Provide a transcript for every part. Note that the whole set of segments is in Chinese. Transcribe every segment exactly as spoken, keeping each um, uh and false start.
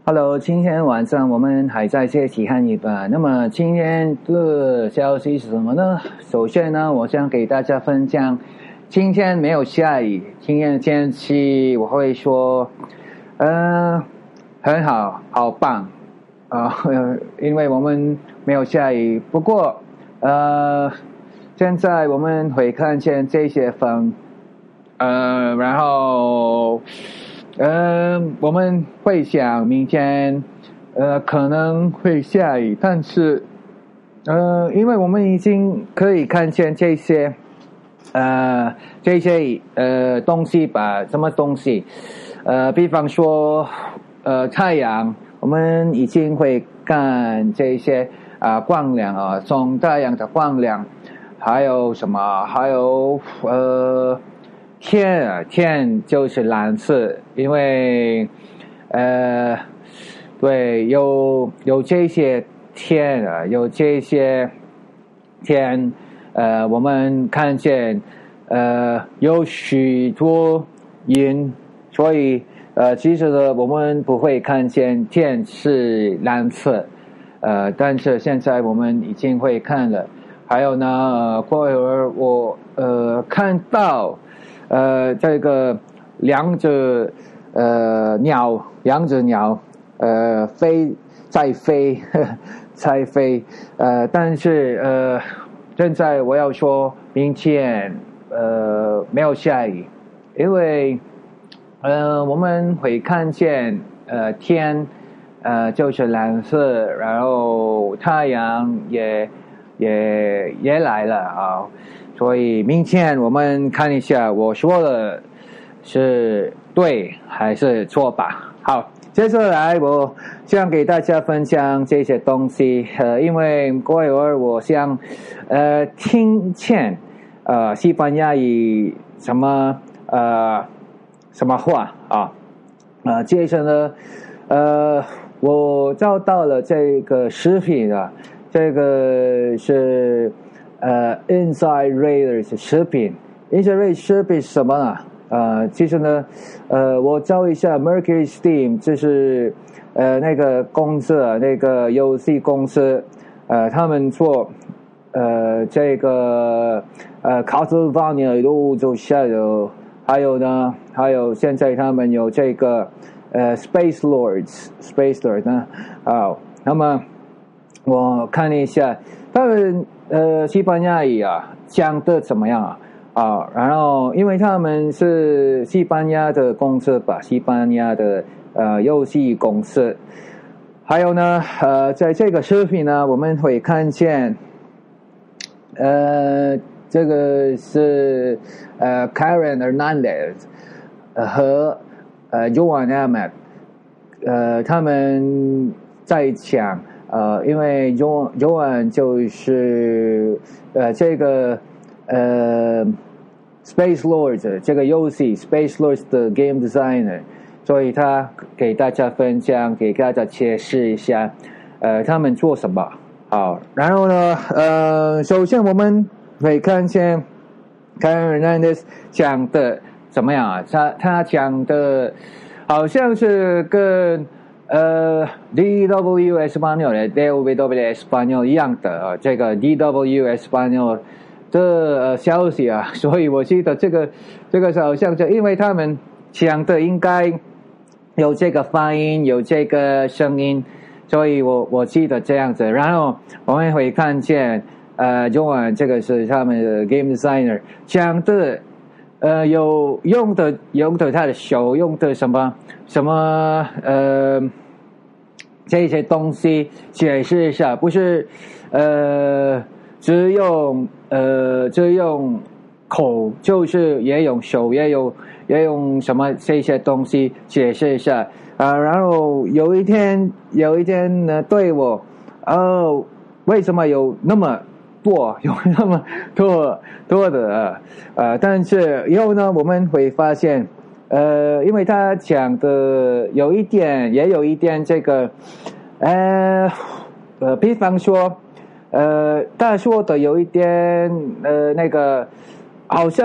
Hello，今天晚上我们还在学习汉语吧？那么今天的消息是什么呢？首先呢，我想给大家分享，今天没有下雨，今天的天气我会说，呃，很好，好棒啊、呃，因为我们没有下雨。不过，呃，现在我们会看见这些风，呃，然后。呃，我们会想明天，呃，可能会下雨，但是，呃，因为我们已经可以看见这些，呃，这些呃东西吧，什么东西，呃，比方说，呃，太阳，我们已经会看这些啊、呃、光亮啊，从太阳的光亮，还有什么，还有呃。天啊，天就是蓝色，因为，呃，对，有有这些天啊，有这些天，呃，我们看见，呃，有许多云，所以，呃，其实呢，我们不会看见天是蓝色，呃，但是现在我们已经会看了。还有呢，呃过一会儿我呃看到。呃，这个两只呃鸟，两只鸟呃飞在飞呵呵在飞，呃，但是呃，现在我要说，明天呃没有下雨，因为呃我们会看见呃天呃就是蓝色，然后太阳也也也来了啊。所以明天我们看一下我说的是对还是错吧。好，接下来我想给大家分享这些东西，呃，因为过一会儿我想呃听见呃西班牙语什么呃什么话啊，呃，接着呢，呃，我找到了这个视频啊，这个是。呃 ，Inside Radar 视频 ，Inside Radar 视频是什么呢？呃，其实呢，呃，我找一下 Mercury Steam，就是呃那个公司啊，那个游戏公司，呃，他们做呃这个呃 Castlevania 都就下有，还有呢，还有现在他们有这个呃 Space Lords，Space Lords 呢，好，那么我看一下他们。呃，西班牙语啊，讲的怎么样啊？啊，然后因为他们是西班牙的公司吧，西班牙的呃游戏公司。还有呢，呃，在这个视频呢，我们会看见，呃，这个是呃 Karen Hernandez 和呃 Joan Ahmed，呃，他们在讲。呃，因为 Joan Joan 就是呃这个呃 Space Lords 这个游戏 Space Lords 的 Game Designer， 所以他给大家分享，给大家解释一下，呃，他们做什么。好，然后呢，呃，首先我们会看见 Karen Hernandez 讲的怎么样啊？他他讲的好像是跟。呃 ，D W Español 的 D W Español 一样的啊，这个 D W Español 的、呃、消息啊，所以我记得这个这个好像就因为他们讲的应该有这个发音，有这个声音，所以我我记得这样子。然后我们会看见呃，中文这个是他们的 Game Designer 讲的。呃，有用的用的他的手，用的什么什么呃这些东西解释一下，不是呃只用呃只用口，就是也用手，也有也用什么这些东西解释一下啊、呃。然后有一天有一天呢，对我哦，为什么有那么多有那么多多的呃，但是以后呢，我们会发现，呃，因为他讲的有一点，也有一点这个，呃呃，比方说，呃，他说的有一点呃那个，好像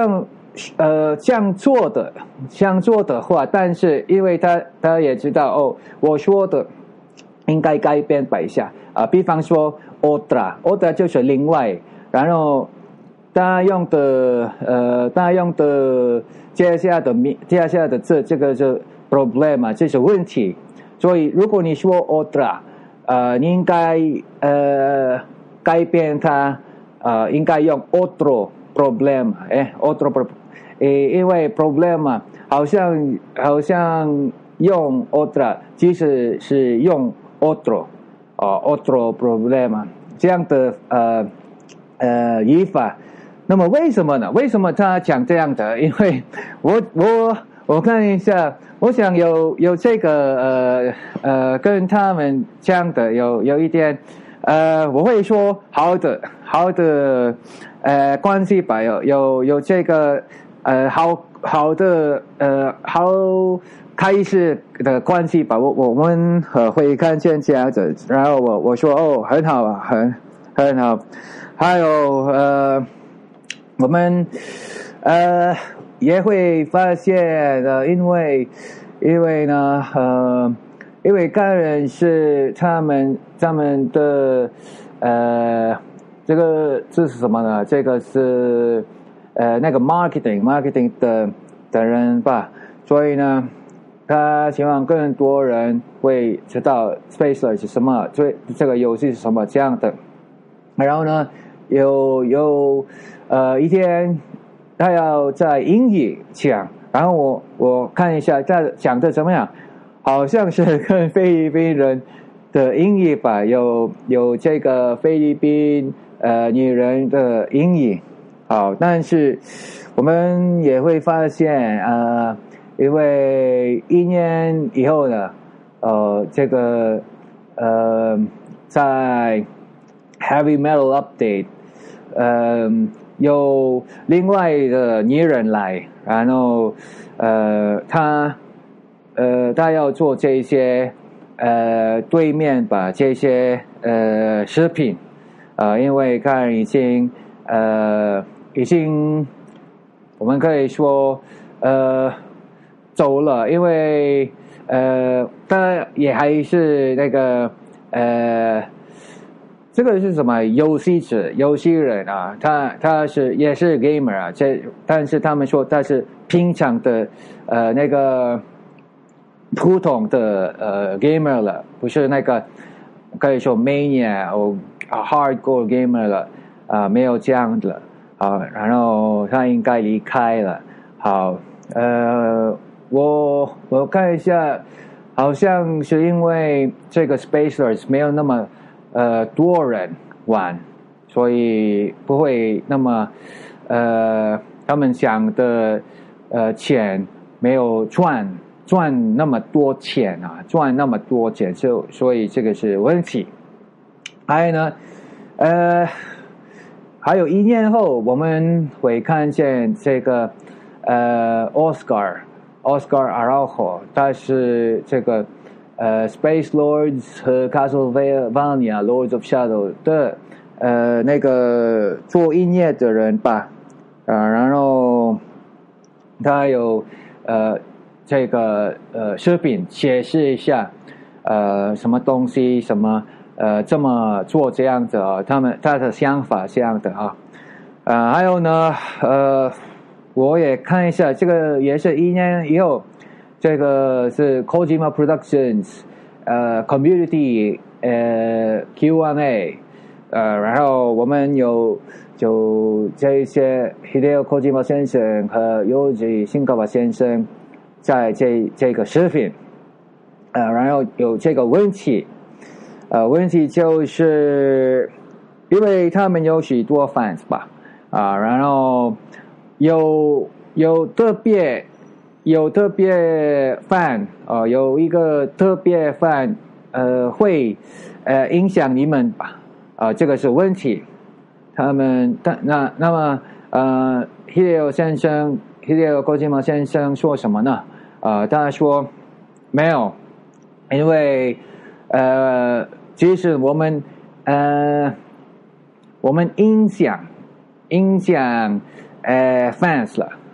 呃这样做的这样做的话，但是因为他他也知道哦，我说的应该改变一下啊、呃，比方说 otra otra 就是另外，然后他用的呃他用的接下来的接下来的这这个是 problem 这是问题，所以如果你说 otra 呃你应该呃改变它呃应该用 otro problem 哎 otro problem 因为 problem 啊好像好像用 otra 其实是用 otro 哦 otro problema 这样的呃呃语法。那么为什么呢？为什么他讲这样的？因为我我我看一下，我想有有这个呃呃跟他们讲的有有一点呃我会说好的好的呃关系吧，有有有这个呃好好的呃好开始的关系吧，我我们呃会看见这样子，然后我我说哦很好啊，很很好，还有呃。我们呃也会发现呃，因为因为呢呃，因为个人是他们他们的呃，这个这是什么呢？这个是呃那个 marketing marketing 的的人吧，所以呢，他希望更多人会知道 Spacer 是什么，这这个游戏是什么这样的，然后呢。有有呃一天他要在英语讲，然后我我看一下他讲的怎么样，好像是跟菲律宾人的英语吧，有有这个菲律宾呃女人的英语，好，但是我们也会发现呃，因为一年以后呢，呃这个呃在 Heavy Metal Update。呃，有另外的女人来，然后呃，他呃，他要做这些呃对面吧，这些呃食品，呃，因为看已经呃已经，我们可以说呃走了，因为呃，他也还是那个呃。这个是什么游戏者游戏人啊，他他是也是 gamer 啊，这但是他们说他是平常的呃那个普通的呃 gamer 了，不是那个可以说 mania 或 hardcore gamer 了啊、呃，没有这样的啊，然后他应该离开了。好，呃，我我看一下，好像是因为这个 Spacers 没有那么。呃，多人玩，所以不会那么，呃，他们想的，呃，钱没有赚赚那么多钱啊，赚那么多钱，就所以这个是问题。还有呢，呃，还有一年后我们会看见这个，呃 ，Oscar Oscar Araujo， 他是这个。呃 ，Space Lords 和 Castlevania Lords of Shadow 的呃那个做音乐的人吧，啊、呃，然后他有呃这个呃视频解释一下呃什么东西什么呃这么做这样子啊，他们他的想法这样的啊，呃还有呢呃我也看一下这个也是一年以后。这个是 Kojima Productions 呃 Community 呃 Q and A 呃，然后我们有就这些 Hideo Kojima 先生和 Yoji Shinkawa 先生在这这个视频，呃，然后有这个问题，呃，问题就是因为他们有许多 fans 吧，啊、呃，然后有有特别。有特别 fan 哦、呃，有一个特别 fan 呃会呃影响你们吧啊、呃，这个是问题。他们那那那么呃 Hideo 先生 Hideo Kojima 先生说什么呢？啊、呃，他说没有，因为呃其实我们呃我们影响影响呃 fans 了。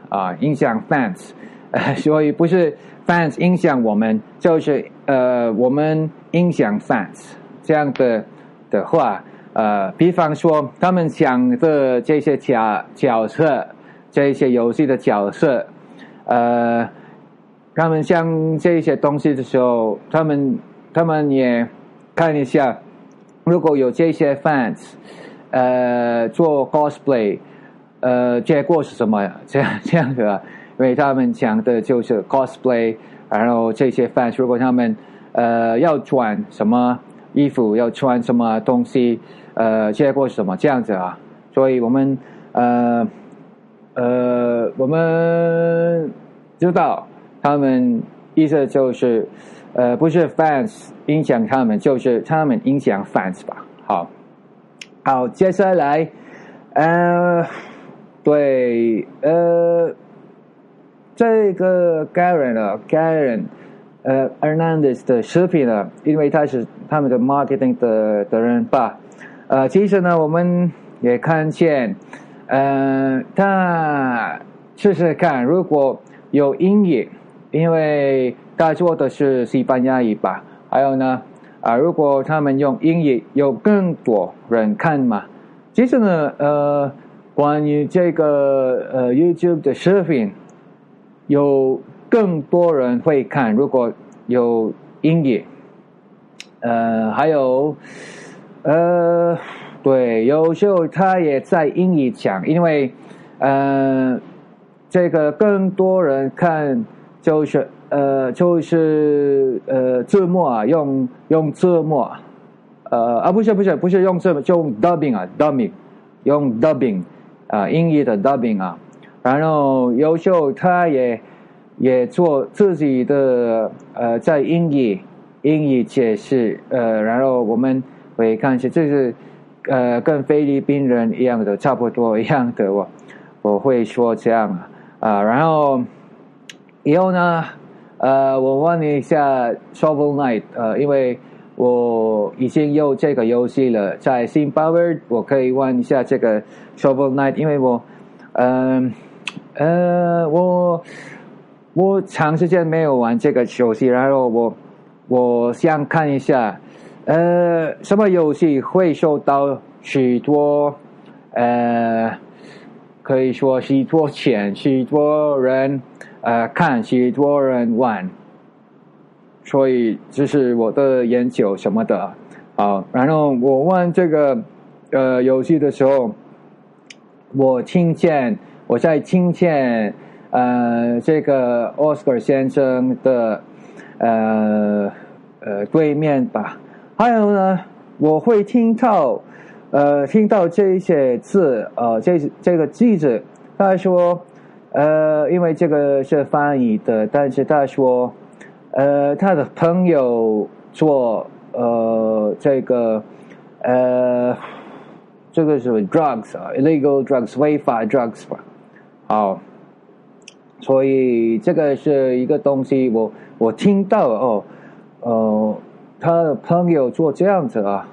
啊、呃，影响 fans， 呃，所以不是 fans 影响我们，就是呃我们影响 fans 这样的的话，呃，比方说他们想的这些角角色，这些游戏的角色，呃，他们想这些东西的时候，他们他们也看一下，如果有这些 fans， 呃，做 cosplay。呃，结果是什么？这样这样的，因为他们讲的就是 cosplay， 然后这些 fans 如果他们呃要穿什么衣服，要穿什么东西，呃，结果是什么这样子啊？所以我们呃呃我们知道他们意思就是呃不是 fans 影响他们，就是他们影响 fans 吧。好，好，接下来呃。对，呃，这个 Garen 啊 ，Garen， 呃 ，Hernandez 的视频呢，因为他是他们的 marketing 的的人吧，呃，其实呢，我们也看见，呃，他试试看，如果有英语，因为他做的是西班牙语吧，还有呢，啊、呃，如果他们用英语，有更多人看嘛，其实呢，呃。关于这个呃 YouTube 的视频，有更多人会看。如果有英语，呃，还有呃，对，有时候他也在英语讲，因为呃，这个更多人看就是呃就是呃字幕啊，用用字幕，呃啊不是不是不是用字幕，就用 dubbing 啊 dubbing， 用 dubbing。啊、呃，英语的 dubbing 啊，然后有时候他也也做自己的呃，在英语英语解释，呃，然后我们会看是这是呃跟菲律宾人一样的，差不多一样的，我我会说这样啊、呃，然后以后呢，呃，我问你一下 Shovel Knight， 呃，因为我已经有这个游戏了，在新巴威我可以玩一下这个 Shovel Knight， 因为我，嗯 呃, 呃，我我长时间没有玩这个游戏，然后我我想看一下，呃，什么游戏会受到许多，呃，可以说许多钱，许多人呃看，许多人玩。所以这是我的研究什么的啊，然后我玩这个呃游戏的时候，我听见我在听见呃这个 Oscar 先生的呃呃对面吧，还有呢我会听到呃听到这些字呃这这个句子，他说呃因为这个是翻译的，但是他说。呃，他的朋友做呃这个呃这个是 drugs 啊 ，illegal drugs 违法 drugs 吧，好，所以这个是一个东西我，我我听到哦，呃，他的朋友做这样子啊，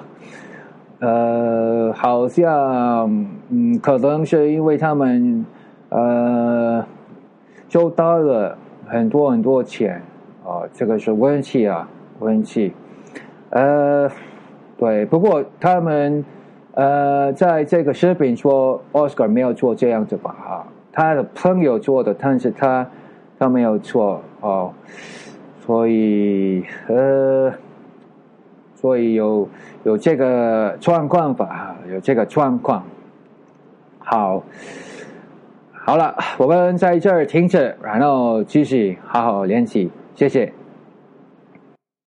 呃，好像嗯，可能是因为他们呃收到了很多很多钱。哦，这个是温气啊，温气，呃，对，不过他们呃在这个视频说 Oscar 没有做这样子吧，哈，他的朋友做的，但是他他没有做哦，所以呃，所以有有这个状况吧，有这个状况，好。好了，我们在这儿停止，然后继续好好练习，谢谢。